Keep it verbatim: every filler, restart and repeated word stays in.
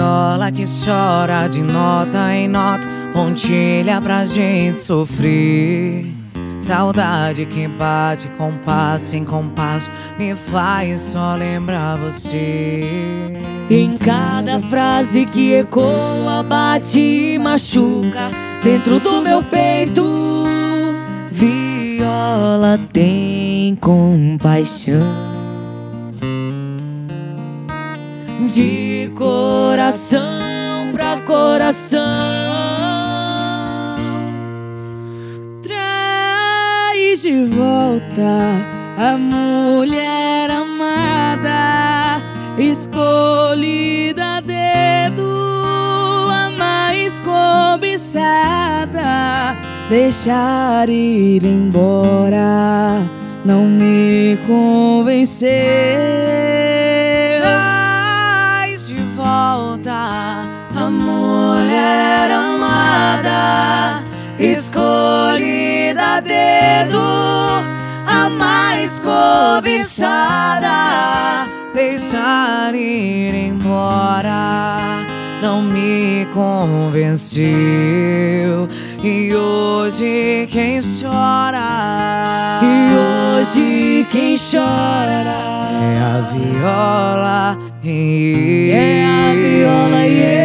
viola que chora de nota em nota, pontilha pra gente sofrer. Saudade que bate compasso em compasso, me faz só lembrar você. Em cada frase que ecoa, bate e machuca dentro do meu peito, viola tem compaixão. De coração pra coração, traz de volta a mulher amada, escolhida a dedo, a mais cobiçada. Deixar ir embora não me convenceu. Traz de volta a mulher amada, escolhida a dedo, a mais cobiçada. Deixar ir embora não me convenceu. E hoje quem chora, E hoje quem chora é a viola, é a viola, yeah.